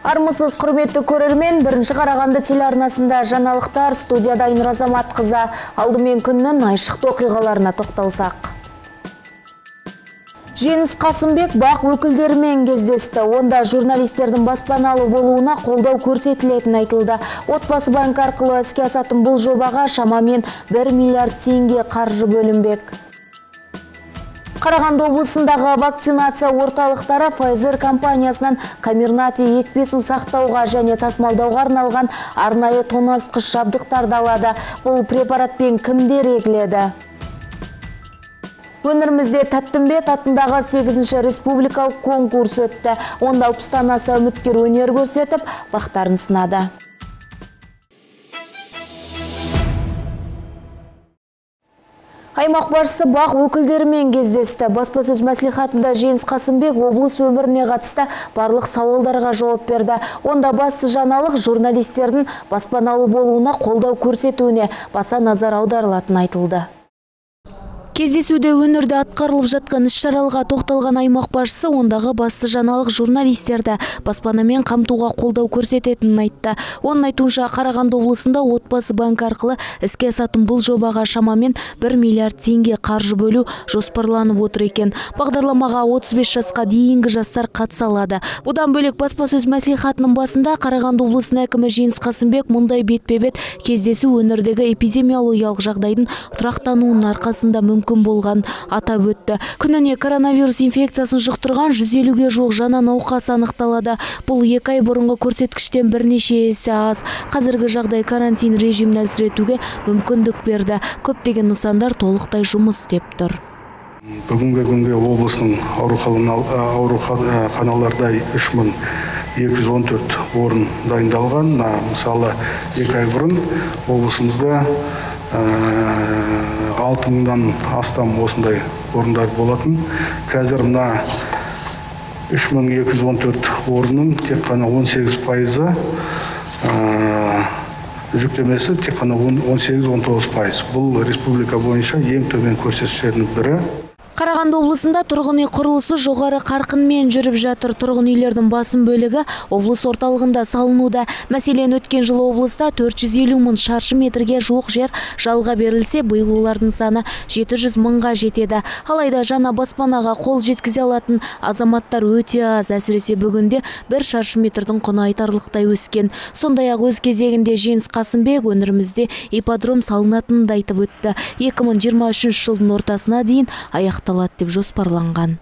Армысыз құрметті көрермен, бірінші Қарағанды телеарнасында жаңалықтар, студияда Айнұр Азаматқызы. Алдымен күннің айшықты оқиғаларына тоқталсақ. Жеңіс Қасымбек бақ өкілдерімен кездесті. Онда журналистердің баспаналы болуына қолдау көрсетілетіні айтылды. Отбасы банк арқылы іске асатын бұл жобаға шамамен 1 миллиард теңге қаржы бөлінбек. Қарағанды облысындағы вакцинация орталықтары Pfizer компаниясынан Comirnaty екпесін сақтауға және тасымалдауға арналған арнайы тоңазытқыш жабдықтарды алады. Бұл препаратпен кімдер егіледі? Өңірімізде Тәттімбет атындағы 8-ші республикалық конкурс өтті. Онда 60-тан аса үміткер өнер көрсетіп, бақтарын сынады. Аймақ басшысы бақ өкілдерімен кездесті. Баспасөз мәслихатында Жеңіс Қасымбек облыс өміріне қатысты барлық сауалдарға жауап берді. Онда басты жаңалық журналистердің баспаналы болуына қолдау көрсетуіне баса назар аударылатыны айтылды. Кездесуде өңірде атқарылып жатқан іс-шараларға тоқталған аймақ басшысы ондағы басты жаңалық журналистерді баспанамен қамтуға қолдау көрсететінін айтты. Оның айтуынша Қарағанды облысында отбасы банк арқылы іске асатын бұл жобаға шамамен 1 миллиард теңге қаржы бөлу жоспарланып отыр екен. Бағдарламаға 35 жасқа дейінгі жастар қатыса алады. Бұдан бөлек баспасөз мәслихатының басында Қарағанды облысының әкімі Жеңіс Қасымбек мұндай бетпе-бет кездесу өңірдегі эпидемиологиялық жағдайдың тұрақтануының арқасында мүмкін болған атап өтті. Күніне коронавирус инфекциясын жұқтырған 150-ге жуық жаңа науқас анықталады. Бұл 2 ай бұрынғы көрсеткіштен бірнеше есе аз. Қазіргі жағдай карантин режимін әлсіретуге мүмкіндік берді. Көптеген нысандар толықтай жұмыс істеп тұр. Бүгінгі күнге облысының ауруханаларда 3214 орын дайындалған. Мысалы 2 ай бұрын облысымызда 6000-дан астам осындай орындар болатын. Қазір 3214 орынның тек қана 18% жүктемесі тек қана 18-19%. Бұл республика бойынша ең төмен көрсеткіштердің бірі. Қарағанды облысында тұрғын үй құрылысы жоғары қарқынмен жүріп жатыр. Тұрғын үйлердің басым бөлігі облыс орталығында салынуда. Мәселен, өткен жылы облыста 450 мың шаршы метрге жуық жер жалға берілсе, биыл олардың саны 700 мыңға жетеді. Алайда жаңа баспанаға қол жеткізе алатын азаматтар өте аз. Әсіресе бүгінде 1 шаршы метрдің құны айтарлықтай өскен. Сондай-ақ өз кезегінде Жеңіс Қасымбек өңірімізде ипподром салынатынын да айтып өтті. 2023 жылдың ортасына дейін аяқталады деп жоспарланған.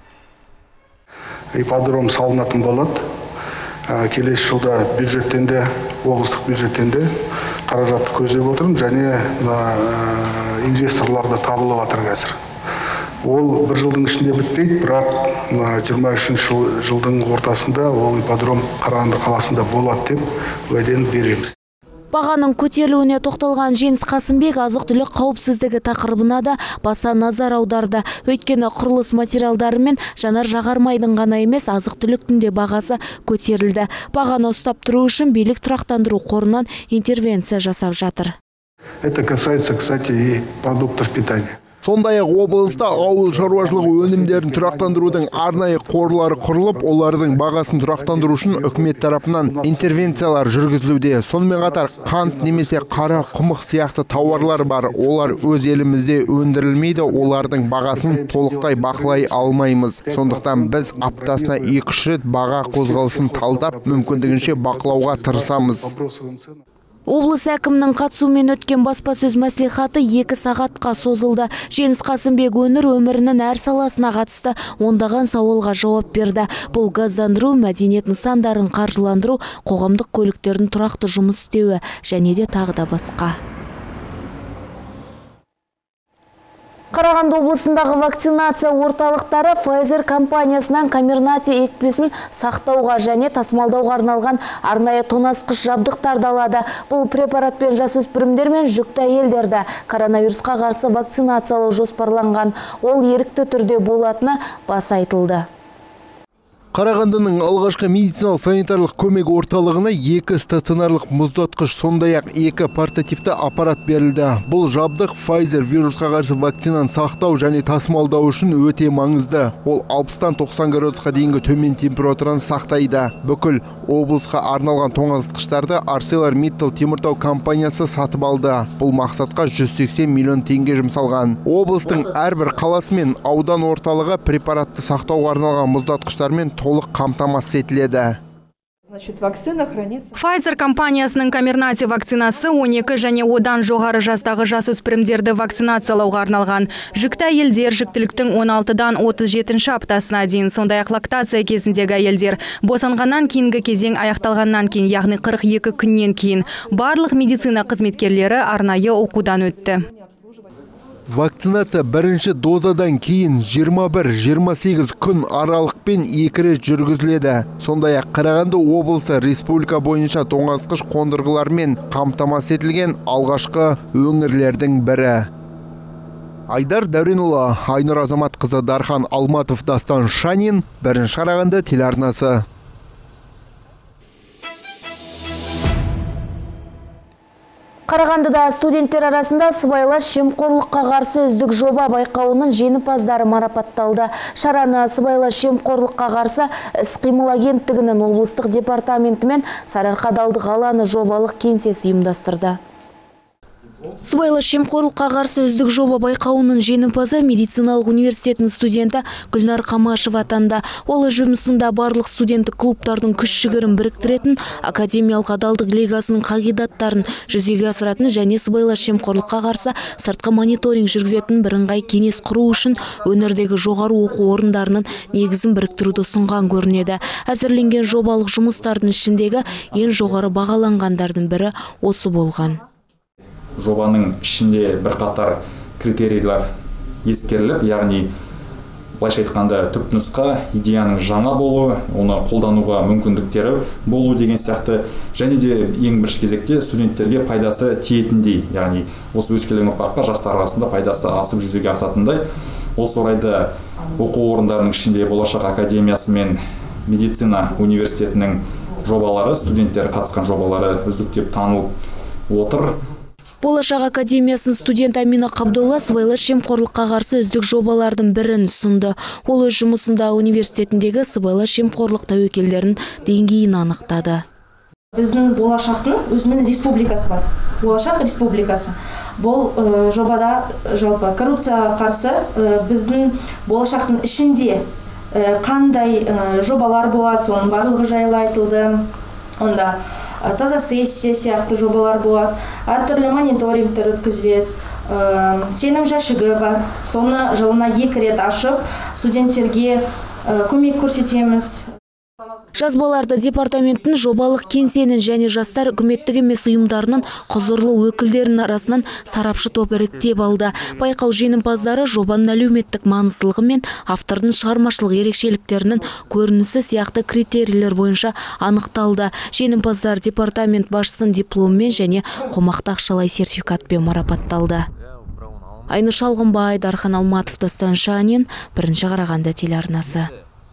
Ипподром салынатын болады. Келесі жылда бюджеттен де, облыстық бюджеттен де қаражатты көздеп отырмын, және инвесторлар да табылып жатыр қазір. Ол 1 жылдың ішінде бітпейді, бірақ 23 жылдың ортасында ол ипподром Қарағанды қаласында болады деп уәдені береміз. Бағаның көтерілуіне тоқталған Жеңіс Қасымбек азық-түлік қауіпсіздігі тақырыбына да баса назар аударды. Өйткені құрылыс материалдары мен жанар-жағармайдың ғана емес, азық-түліктің де бағасы көтерілді. Бағаны ұстап тұру үшін билік тұрақтандыру қорынан интервенция жасап жатыр. Это касается, кстати, и продуктов питания. Сондай-ақ облыста ауыл шаруашылығы өнімдерін тұрақтандырудың арнайы қорлары құрылып, олардың бағасын тұрақтандыру үшін үкімет тарапынан интервенциялар жүргізілуде. Сонымен қатар қант немесе қара құмық сияқты тауарлар бар. Олар өз елімізде өндірілмейді, олардың бағасын толықтай бақылай алмаймыз. Сондықтан біз аптасына 2-3 рет баға қозғалысын талдап, мүмкіндігінше бақылауға тырысамыз. Облыс әкімінің қатысуымен өткен баспасөз мәслихаты 2 сағатқа созылды. Жеңіс Қасымбек өңір өмірінің әр саласына қатысты ондаған сауалға жауап берді. Бұл газдандыру, мәдениет нысандарын қаржыландыру, қоғамдық көліктердің тұрақты жұмыс істеуі және де тағы да басқа. Қарағанды облысындағы вакцинация орталықтары Pfizer компаниясынан Comirnaty екпесін сақтауға және тасымалдауға арналған арнайы тоңазытқыш жабдықтарды алады. Бұл препаратпен жасөспірімдер мен жүкті әйелдерді коронавирусқа қарсы вакцинациялау жоспарланған. Ол ерікті түрде болатыны баса айтылды. Қарағандының алғашқы медициналық санитарлық көмек орталығына 2 стационарлық мұздатқыш, сондай-ақ 2 портативті аппарат берілді. Бұл жабдық Pfizer вирусқа қарсы вакцинаны сақтау және тасымалдау үшін өте маңызды. Ол 60-тан 90 градусқа дейінгі төмен температураны сақтайды. Бүкіл облысқа арналған тоңазытқыштарды ArcelorMittal теміртау компаниясы сатып алды. Бұл мақсатқа 180 миллион теңге жұмсалған. Облыстың әрбір қаласы мен аудан орталығы препаратты сақтауға арналған мұздатқыштармен толық қамтамасыз етіледі. Pfizer компаниясының Comirnaty вакцинасы 12 және одан жоғары жастағы жасөспірімдерді вакцинациялауға арналған. Жүкті әйелдер жүктіліктің 16-дан 37 аптасына дейін, сондай-ақ лактация кезіндегі әйелдер босанғаннан кейінгі кезең аяқталғаннан кейін, яғни 42 күннен кейін барлық медицина қызметкерлері арнайы оқудан өтті. Вакцинация бірінші дозадан кейін 21-28 күн аралықпен 2 рет жүргізіледі. Сондай-ақ Қарағанды облысы республика бойынша тоңазытқыш қондырғылармен қамтамасыз етілген алғашқы өңірлердің бірі. Айдар Дәуренұлы, Айнұр Азаматқызы, Дархан Алматов, Дастан Шанин, бірінші Қарағанды телеарнасы. Қарағандыда студенттер арасында сыбайлас жемқорлыққа қарсы үздік жоба байқауының жеңімпаздары марапатталды. Шараны сыбайлас жемқорлыққа қарсы іс-қимыл агенттігінің облыстық департаменті мен Сарыарқа Далдық алаңы жобалық кеңсесі ұйымдастырды. Сыбайлас жемқорлыққа қарсы үздік жоба байқауының жеңімпазы медициналық университетінің студенті Гүлнар Қамашева атанды. Ол жұмысында барлық студенттік клубтардың күш-жігерін біріктіретін академиялық адалдық лигасының қағидаттарын жүзеге асыратын және сыбайлас жемқорлыққа қарсы сыртқы мониторинг жүргізетін бірыңғай кеңес құру үшін өңірдегі жоғары оқу орындарының негізін біріктіруді ұсынған көрінеді. Әзірленген жобалық жұмыстардың ішіндегі ең жоғары бағаланғандардың бірі осы болған. Жобаның ішінде бірқатар критерийлер ескеріліп, яғни былайша айтқанда түпнұсқа идеяның жаңа болуы, оны қолдануға мүмкіндіктері болу деген сияқты, және де ең бірінші кезекте студенттерге пайдасы тиетіндей, яғни осы өскелең ұрпаққа жастар арасында пайдасы асып жүзеге асатындай. Осы орайда оқу орындарының ішінде Болашақ академиясы мен медицина университетінің жобалары, студенттер қатысқан жобалары үздік деп танылып отыр. Болашақ академиясының студент Амина Қабдолла сыбайлас жемқорлыққа қарсы үздік жобалардың бірін ұсынды. Ол өз жұмысында университетіндегі сыбайлас жемқорлық тәуекелдерінің деңгейін анықтады. Біздің болашақтың өзінің республикасы бар. Болашақ республикасы. Бұл жобада жалпы коррупцияға қарсы біздің болашақтың ішінде қандай жобалар болады, соның барлығы жайлы айтылды. Онда таза сессия сияқты жобалар болады, әртүрлі мониторингтер өткізіледі, сенім жәшігі бар, соны жылына 2 рет ашып, студенттерге көмек көрсетеміз. Жазбаларды департаменттің жобалық кеңсенің және жастар үкіметтік емес ұйымдарының құзырлы өкілдерінің арасынан сарапшы топ іріктеп алды. Байқау жеңімпаздары жобаның әлеуметтік маңыздылығы мен автордың шығармашылық ерекшеліктерінің көрінісі сияқты критерийлер бойынша анықталды. Жеңімпаздар департамент басшысының дипломмен және қомақты ақшалай сертификатпен марапатталды. Айнұр Шалғынбай, Дархан Алматов, Дастан Шанин, бірінші Қарағанды телеарнасы.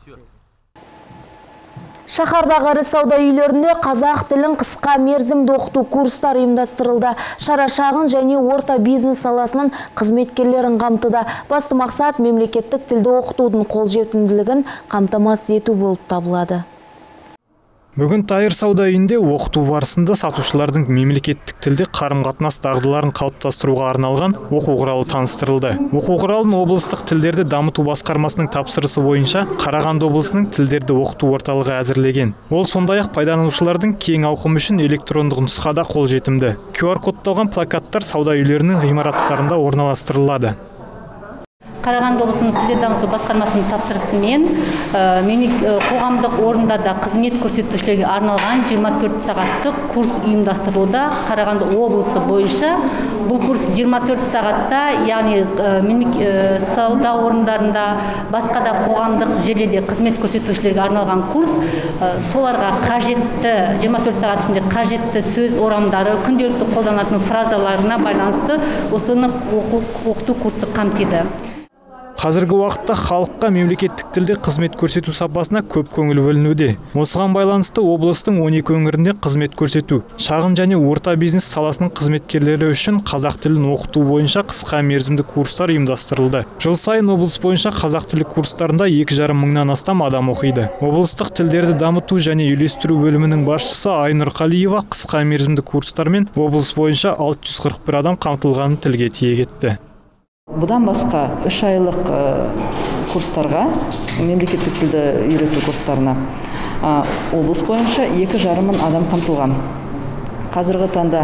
Шаһардағы ірі сауда үйлерінде қазақ тілін қысқа мерзімді оқыту курстары ұйымдастырылды. Шара шағын және орта бизнес саласының қызметкерлерін қамтыды. Басты мақсат мемлекеттік тілді оқытудың қолжетімділігін қамтамасыз ету болып табылады. Бүгін Тайыр сауда үйінде оқыту барысында сатушылардың мемлекеттік тілде қарым-қатынас дағдыларын қалыптастыруға арналған оқу құралы таныстырылды. Оқу құралын облыстық тілдерді дамыту басқармасының тапсырысы бойынша Қарағанды облысының тілдерді оқыту орталығы әзірлеген. Ол сондай-ақ пайдаланушылардың кең ауқым үшін электрондық нұсқада қолжетімді. QR-кодталған плакаттар сауда үйлерінің ғимараттарында орналастырылады. Қарағанды облысының тілдерді дамыту басқармасының тапсырысымен қоғамдық орындарда қызмет көрсетушілерге арналған 24 сағаттық курс ұйымдастырылуда. Қарағанды облысы бойынша бұл курс 24 сағатта, яғни сауда орындарында, басқа да қоғамдық жерлерде қызмет көрсетушілерге арналған курс, соларға қажетті 24 сағат ішінде қажетті сөз орамдары, күнделікті қолданатын фразаларына байланысты осыны оқыту курсы қамтиды. Қазіргі уақытта халыққа мемлекеттік тілде қызмет көрсету сапасына көп көңіл бөлінуде. Осыған байланысты облыстың 12 өңірінде қызмет көрсету, шағын және орта бизнес саласының қызметкерлері үшін қазақ тілін оқыту бойынша қысқа мерзімді курстар ұйымдастырылды. Жыл сайын облыс бойынша қазақ тілі курстарында 2,5 мыңнан астам адам оқиды. Облыстық тілдерді дамыту және үйлестіру бөлімінің басшысы Айнұр Қалиева қысқа мерзімді курстармен облыс бойынша 641 адам қамтылғанын тілге тиек етті. Бұдан басқа 3 айлық курстарға, мемлекеттік тілді үйрету курстарына облыс бойынша 2,5 мың адам қамтылған. Қазіргі таңда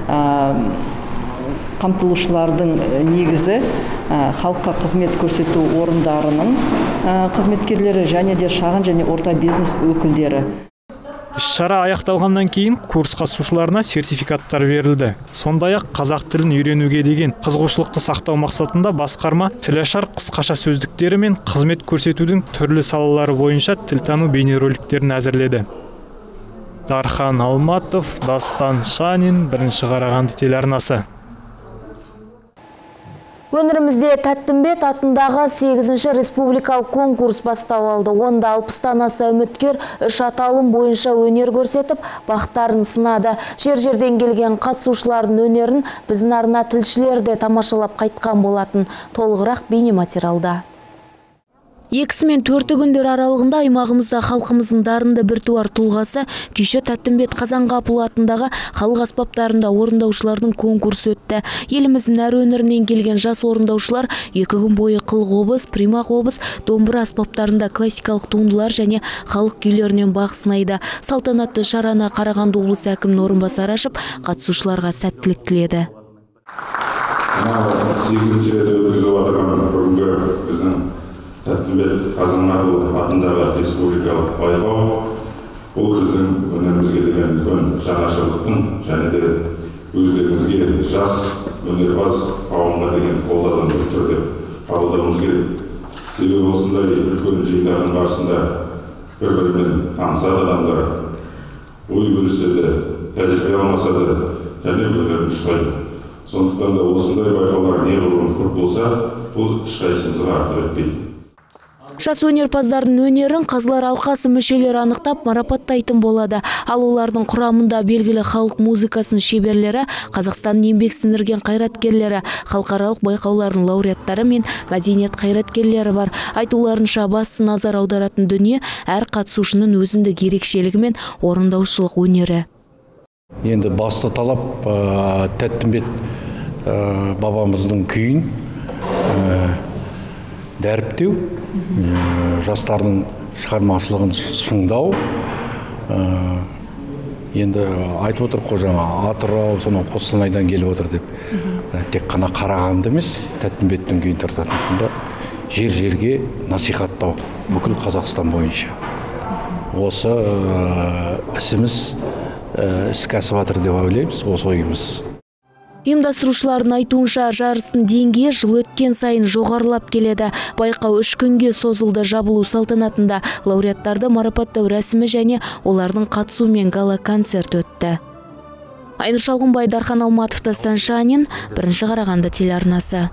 қамтылушылардың негізі халыққа қызмет көрсету орындарының қызметкерлері және де шағын және орта бизнес өкілдері. Іс-шара аяқталғаннан кейін курс қатысушыларына сертификаттар берілді. Сондай-ақ қазақ тілін үйренуге деген қызығушылықты сақтау мақсатында басқарма тілашар қысқаша сөздіктері мен қызмет көрсетудің түрлі салалары бойынша тілтану бейнероликтерін әзірледі. Дархан Алматов, Дастан Шанин, Бірінші Қарағанды телеарнасы. Өңірімізде Тәттімбет атындағы 8-ші республикалық конкурс бастау алды. Онда 60-тан аса үміткер 3 аталым бойынша өнер көрсетіп, бақтарын сынады. Жер-жерден келген қатысушылардың өнерін біздің арна тілшілер де тамашалап қайтқан болатын. Толығырақ бейнематериалда. 2 мен 4 күндер аралығында аймағымызда халқымыздың дарынды біртуар тұлғасы кеше Тәттімбет Қазанғапұлы атындағы халық аспаптарында орындаушылардың конкурсы өтті. Еліміздің әр өңірінен келген жас орындаушылар 2 күн бойы қыл-қобыз, примақ-қобыз, домбыра аспаптарында классикалық туындылар және халық күйлерінен бақ сынайды. Салтанатты шараны Қарағанды облысы әкімінің орынбасары ашып, қатысушыларға сәттілік тіледі. Тәттімбет Қазанғапұлы атындағы республикалық байқау бұл сіздің өнеріңізге деген үлкен жаңашылдықтың және де өздеріңізге жас өнерпаз қауымға деген қолдаудан бір түрде қабылдауымыз керек. Себебі осындай үлкен жиындардың барысында бір-бірімен танысады адамдар, ой бөліседі, тәжірибе алмасады және өнерін ұштайды. Сондықтан да осындай байқаулар неғұрлым көп болса, бұл ешқайсымызға артық етпейді. Жас өнерпаздардың өнерін қазылар алқасы мүшелері анықтап марапаттайтын болады. Ал олардың құрамында белгілі халық музыкасының шеберлері, Қазақстанның еңбек сіңірген қайраткерлері, халықаралық байқаулардың лауреаттары мен мәдениет қайраткерлері бар. Айтуларынша басты назар аударатын дүние әр қатысушының өзіндік ерекшелігі мен орындаушылық өнері. Енді басты талап Тәттімбет бабамыздың күйін дәріптеу, жастардың шығармашылығын шыңдау. Енді айтып отыр қожаңа, Атырау, сонау Қостанайдан келіп отыр деп. Тек қана Қарағанды емес, Тәттімбеттің күйін тартатында жер-жерге насихаттау бүкіл Қазақстан бойынша. Осы ісіміз іске асып жатыр деп ойлаймыз, осы ойымыз. Ұйымдастырушылардың айтуынша жарыстың деңгейі жыл өткен сайын жоғарылап келеді. Байқау 3 күнге созылды. Жабылу салтанатында лауреаттарды марапаттау рәсімі және олардың қатысуымен гала-концерт өтті. Айнұр Шалғынбай, Дархан Алматов, Дастан Шанин, Бірінші Қарағанды телеарнасы.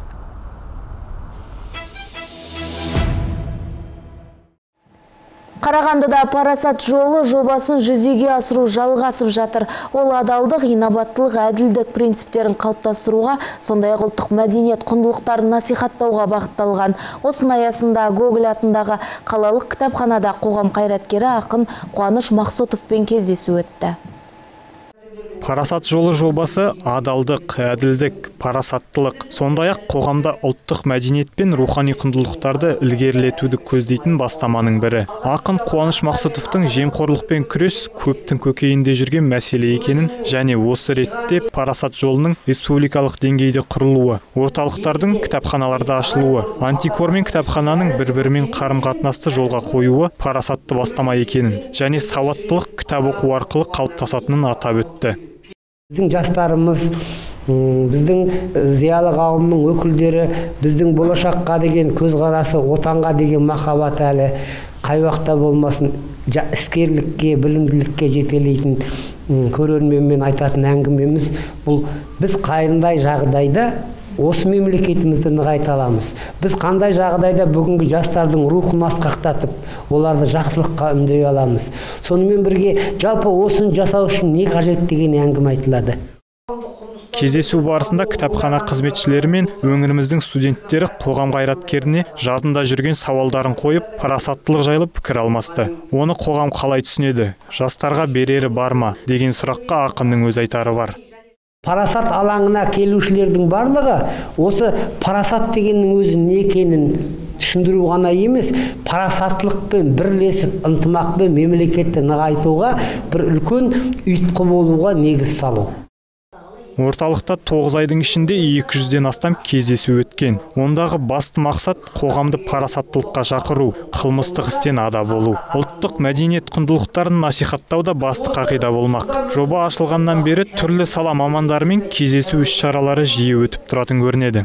Қарағандыда парасат жолы жобасын жүзеге асыру жалғасып жатыр. Ол адалдық, инабаттылық, әділдік принциптерін қалыптастыруға, сондай-ақ ұлттық мәдениет құндылықтарын насихаттауға бағытталған. Осының аясында Гоголь атындағы қалалық кітапханада қоғам қайраткері ақын Қуаныш Мақсотовпен кездесу өтті. Парасат жолы жобасы адалдық, әділдік, парасаттылық, сондай-ақ қоғамда ұлттық мәдениет пен рухани құндылықтарды ілгерілетуді көздейтін бастаманың бірі. Ақын Қуаныш Мақсотовтың жемқорлықпен күрес көптің көкейінде жүрген мәселе екенін және осы ретте парасат жолының республикалық деңгейде құрылуы, орталықтардың кітапханаларда ашылуы, антикор мен кітапхананың бір-бірімен қарым-қатынасты жолға қоюы парасатты бастама екенін және сауаттылық кітап оқу арқылы қалыптасатынын атап өтті. Біздің жастарымыз, біздің зиялы қауымның өкілдері, біздің болашаққа деген көзқарасы, отанға деген махаббат әлі қай уақытта болмасын іскерлікке, білімділікке жетелейтін көрерменмен айтатын әңгімеміз бұл: біз қайындай жағдайда осы мемлекетімізді нығайта аламыз. Біз қандай жағдайда бүгінгі жастардың рухын асқақтатып, оларды жақсылыққа үндей аламыз. Сонымен бірге жалпы осыны жасау үшін не қажет деген әңгіме айтылады. Кездесу барысында кітапхана қызметшілері мен өңіріміздің студенттері қоғам қайраткеріне жадында жүрген сауалдарын қойып, парасаттылық жайлы пікір алмасты. Оны қоғам қалай түсінеді, жастарға берері бар ма деген сұраққа ақынның өз айтары бар. Парасат алаңына келушілердің барлығы осы парасат дегеннің өзі не екенін түсіндіру ғана емес, парасаттылықпен бірлесіп, ынтымақпен мемлекетті нығайтуға бір үлкен ұйытқы болуға негіз салу. Орталықта 9 айдың ішінде 200-ден астам кездесу өткен. Ондағы басты мақсат қоғамды парасаттылыққа шақыру, қылмыстық істен ада болу. Ұлттық мәдениет құндылықтарын насихаттау да басты қағида болмақ. Жоба ашылғаннан бері түрлі сала мамандарымен кездесу іс-шаралары жиі өтіп тұратын көрінеді.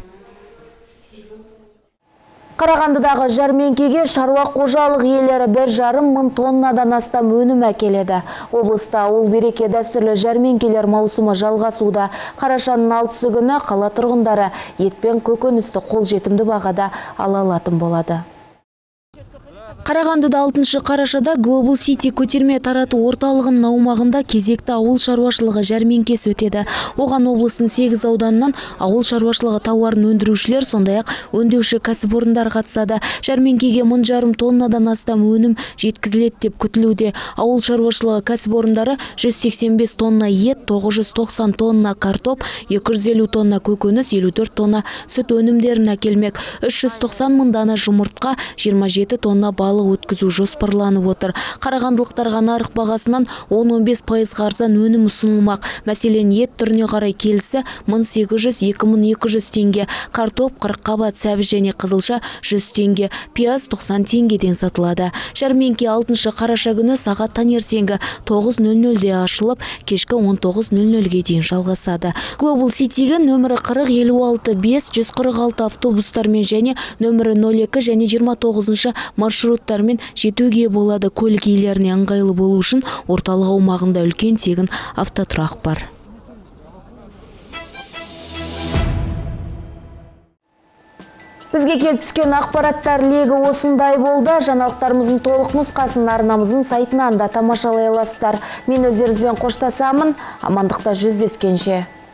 Қарағандыдағы жәрмеңкеге шаруа қожалық иелері 1,5 мың тоннадан астам өнім әкеледі. Облыста ауыл береке дәстүрлі жәрмеңкелер маусымы жалғасуда. Қарашаның 6-сы күні қала тұрғындары ет пен көкөністі қолжетімді бағада ала алатын болады. Қарағандыда 6 қарашада Global City көтерме тарату орталығының аумағында кезекті ауыл шаруашылығы жәрмеңкесі өтеді. Оған облыстың 8 ауданынан ауыл шаруашылығы тауарын өндірушілер, сондай-ақ өңдеуші кәсіпорындар қатысады. Жәрмеңкеге 1,5 тоннадан астам өнім жеткізіледі деп күтілуде. Ауыл шаруашылығы кәсіпорындары 185 тонна ет, 990 тонна картоп, 250 тонна көкөніс, 54 тонна сүт өнімдерін әкелмек. 390 мың дана жұмыртқа, 27 тонна балық өткізу жоспарланып отыр. Қарағандылықтарға нарық бағасынан 10-15% арзан өнім ұсынылмақ. Мәселен, ет түріне қарай келісі 1800-2200 теңге, картоп 40 қабат сәбіз және қызылша 100 теңге, пияз 90 теңгеден сатылады. Жәрмеңке 6 қараша күні сағат таңертеңгі 9:00-де ашылып, кешкі 19:00-ге дейін жалғасады. Global City'ге нөмірі 40-56-5 146 автобустармен және нөмірі 02 және 29 маршруттармен жетуге болады. Көлік иелеріне ыңғайлы болу үшін орталық аумағында үлкен тегін автотұрақ бар. Бізге келіп түскен ақпараттар легі осындай болды. Жаңалықтарымыздың толық нұсқасын арнамыздың сайтынан да тамашалай аласыздар. Мен өздеріңізбен қоштасамын. Амандықта жүздескенше.